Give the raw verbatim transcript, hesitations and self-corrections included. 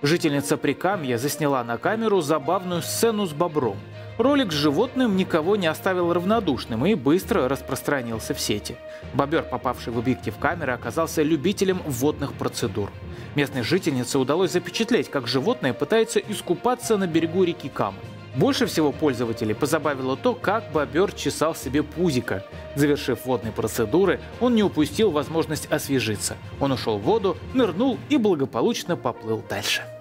Жительница Прикамья засняла на камеру забавную сцену с бобром. Ролик с животным никого не оставил равнодушным и быстро распространился в сети. Бобер, попавший в объектив камеры, оказался любителем водных процедур. Местной жительнице удалось запечатлеть, как животное пытается искупаться на берегу реки Камы. Больше всего пользователей позабавило то, как бобер чесал себе пузико. Завершив водные процедуры, он не упустил возможность освежиться. Он ушел в воду, нырнул и благополучно поплыл дальше.